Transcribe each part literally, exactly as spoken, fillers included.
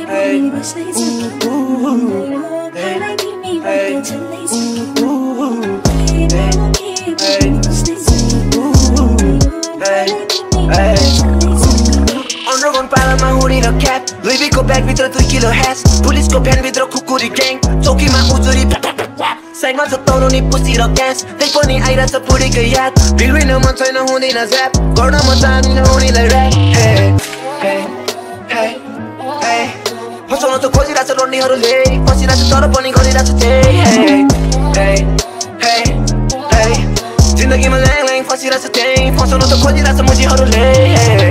Underground पालामा hoodie र cap लुइबीको bag भित्र दुई किलो ह्यास पुलिसको भ्यान भित्र कुकुरी ग्याङ चौकीमा उजुरी साइडमा छ तौरनी पुसी र ग्यास त्यही पनि आइरहेछ पुरीको याद भिडिन मन छैन हुँदैन ज्याप गर्न म चाहदिन उनीलाई ऱ्याप हे हे हे हे फसाउन त खोजिरहेछ रड्नेहरूले फसिरहेछ तर पनि गरिरहेछ त्यही हे हे हे हे जिन्दगीमा ल्याङ ल्याङ फसिरहेछ त्यही फसाउन त खोजिरहेछ मुजीहरूले हे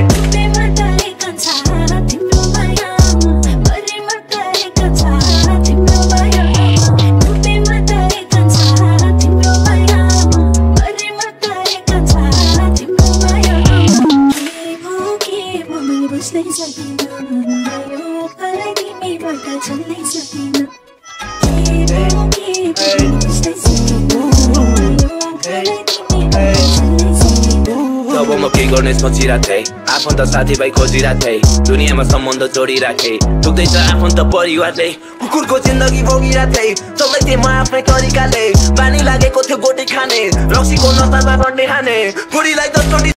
जब म के गर्ने सोचिरहेको थिएँ आफन्त साथीभाइ खोजिरहेको थिएँ दुनियाँमा सम्बन्ध जोडिराखेँ दुख्दैछ आफन्त परिवारले कुकुरको जिन्दगी भोगिरहेको थिएँ चल्दै थिएँ म आफ्नै तरिकाले बानी लागेको थियो गोटी खाने रक्सीको नसामा गर्ने खाने बुढीलाई दसचोटि